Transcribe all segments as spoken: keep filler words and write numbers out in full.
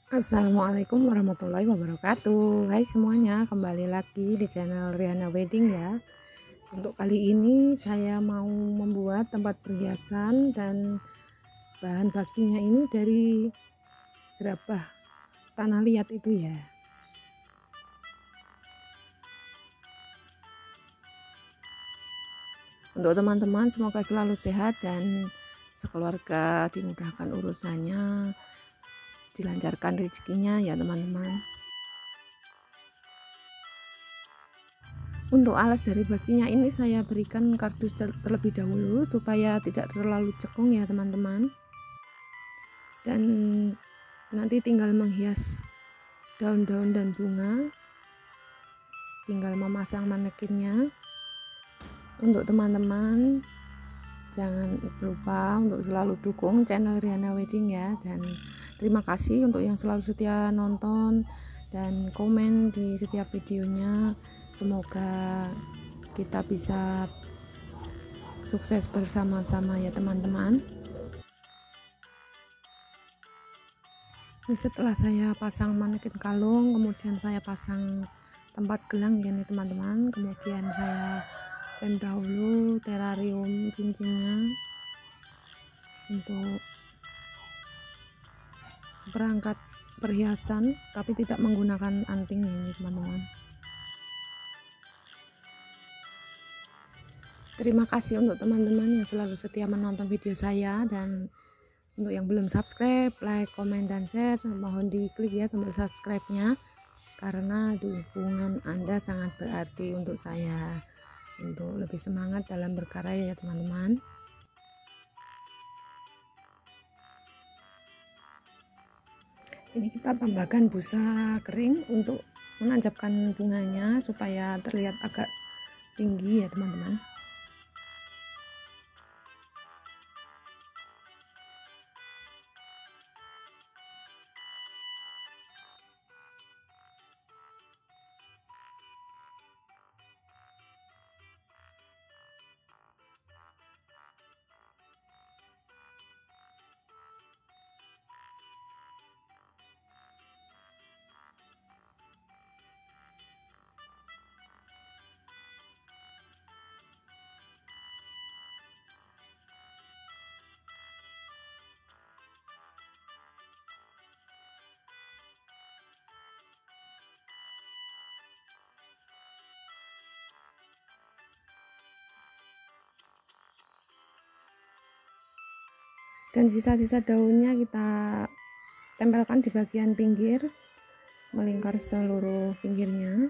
Assalamualaikum warahmatullahi wabarakatuh. Hai semuanya, kembali lagi di channel Riana Wedding ya. Untuk kali ini saya mau membuat tempat perhiasan dan bahan bakunya ini dari gerabah tanah liat itu ya. Untuk teman-teman semoga selalu sehat dan sekeluarga dimudahkan urusannya, dilancarkan rezekinya ya teman-teman. Untuk alas dari baginya ini saya berikan kardus terlebih dahulu supaya tidak terlalu cekung ya teman-teman. Dan nanti tinggal menghias daun-daun dan bunga, tinggal memasang manekinnya. Untuk teman-teman jangan lupa untuk selalu dukung channel Riana Wedding ya, dan terima kasih untuk yang selalu setia nonton dan komen di setiap videonya. Semoga kita bisa sukses bersama-sama ya teman-teman. Setelah saya pasang manekin kalung, kemudian saya pasang tempat gelang ya nih teman-teman, kemudian saya lem dahulu terarium cincinnya untuk seperangkat perhiasan, tapi tidak menggunakan anting ini teman-teman. Terima kasih untuk teman-teman yang selalu setia menonton video saya, dan untuk yang belum subscribe, like, komen, dan share mohon diklik ya tombol subscribe-nya, karena dukungan Anda sangat berarti untuk saya untuk lebih semangat dalam berkarya ya teman-teman. Ini kita tambahkan busa kering untuk menancapkan bunganya supaya terlihat agak tinggi ya teman-teman. Dan sisa-sisa daunnya kita tempelkan di bagian pinggir, melingkar seluruh pinggirnya.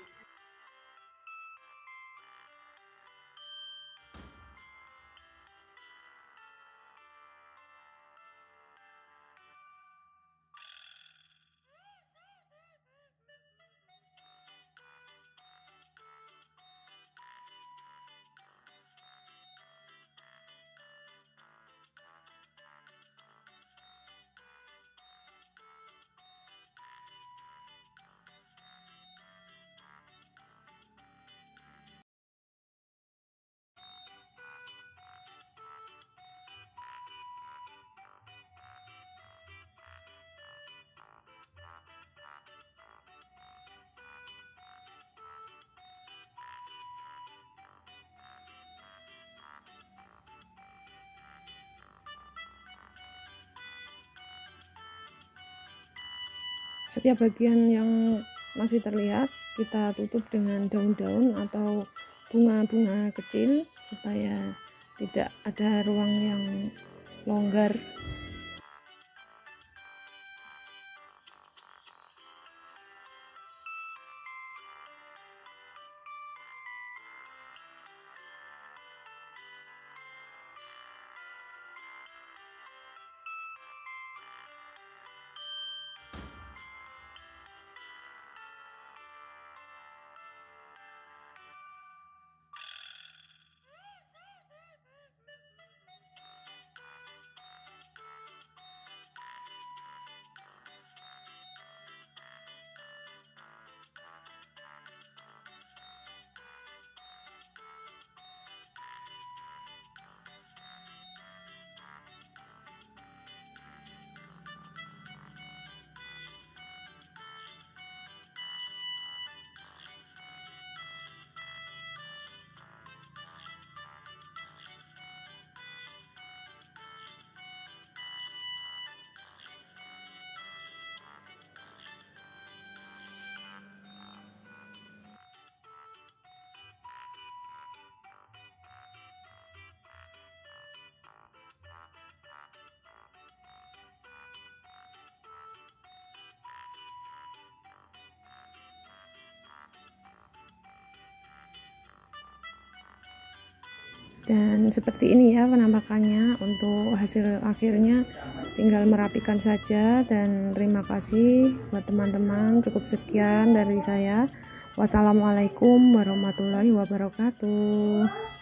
Setiap bagian yang masih terlihat kita tutup dengan daun-daun atau bunga-bunga kecil supaya tidak ada ruang yang longgar. Dan seperti ini ya penampakannya. Untuk hasil akhirnya tinggal merapikan saja. Dan terima kasih buat teman-teman, cukup sekian dari saya. Wassalamualaikum warahmatullahi wabarakatuh.